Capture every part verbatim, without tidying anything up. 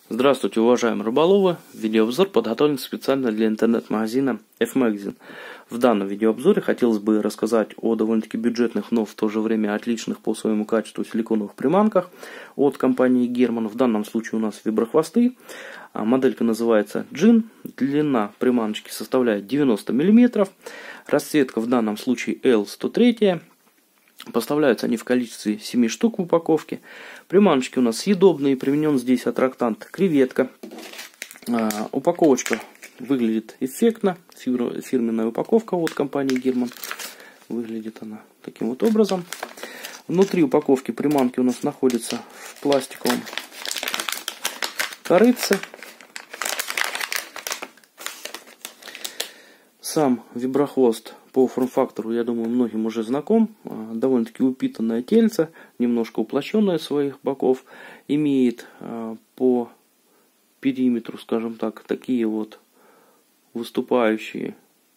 Здравствуйте, уважаемые рыболовы! Видеообзор подготовлен специально для интернет-магазина F-Magazine. В данном видеообзоре хотелось бы рассказать о довольно-таки бюджетных, но в то же время отличных по своему качеству силиконовых приманках от компании German. В данном случае у нас виброхвосты. Моделька называется Джин. Длина приманочки составляет девяносто миллиметров. Расцветка в данном случае эл сто три. Поставляются они в количестве семи штук в упаковке. Приманочки у нас съедобные. Применен здесь аттрактант креветка. А, упаковочка выглядит эффектно. Фирменная упаковка от компании German. Выглядит она таким вот образом. Внутри упаковки приманки у нас находится в пластиковом корытце. Сам виброхвост по форм-фактору, я думаю, многим уже знаком. Довольно-таки упитанное тельце, немножко уплощенное своих боков. Имеет по периметру, скажем так, такие вот выступающие,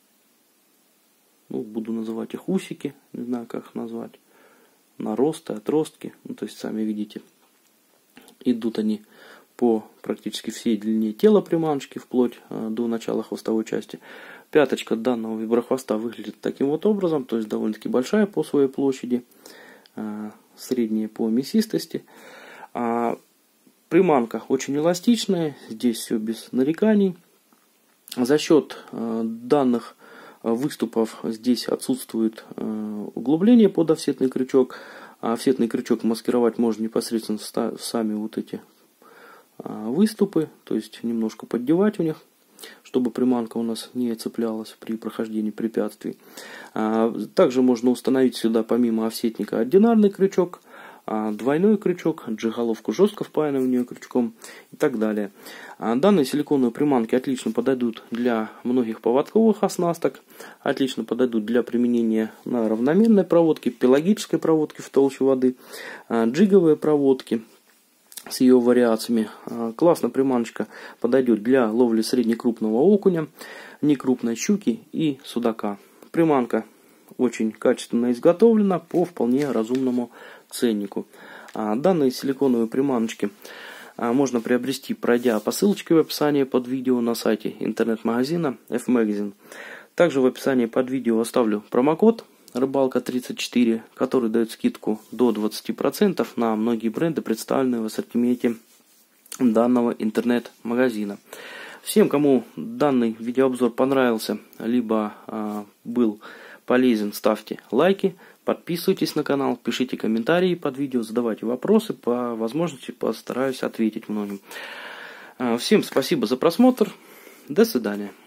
ну, буду называть их усики, не знаю, как их назвать, наросты, отростки. Ну, то есть, сами видите, идут они по практически всей длине тела приманочки, вплоть до начала хвостовой части. Пяточка данного виброхвоста выглядит таким вот образом, то есть довольно-таки большая по своей площади, средняя по мясистости. Приманка очень эластичная, здесь все без нареканий. За счет данных выступов здесь отсутствует углубление под офсетный крючок. Офсетный крючок маскировать можно непосредственно в сами вот эти выступы, то есть немножко поддевать у них, чтобы приманка у нас не цеплялась при прохождении препятствий. Также можно установить сюда помимо офсетника одинарный крючок, двойной крючок, джиг-головку жестко впаянную в нее крючком и так далее. Данные силиконовые приманки отлично подойдут для многих поводковых оснасток, отлично подойдут для применения на равномерной проводке, пелагической проводке в толще воды, джиговые проводки с ее вариациями. Классно приманочка подойдет для ловли среднекрупного окуня, некрупной щуки и судака. Приманка очень качественно изготовлена по вполне разумному ценнику. Данные силиконовые приманочки можно приобрести, пройдя по ссылочке в описании под видео на сайте интернет-магазина F-Magazine. Также в описании под видео оставлю промокод рыбалка тридцать четыре, который дает скидку до двадцати процентов на многие бренды, представленные в ассортименте данного интернет-магазина. Всем, кому данный видеообзор понравился, либо а, был полезен, ставьте лайки, подписывайтесь на канал, пишите комментарии под видео, задавайте вопросы, по возможности постараюсь ответить многим. А, всем спасибо за просмотр, до свидания.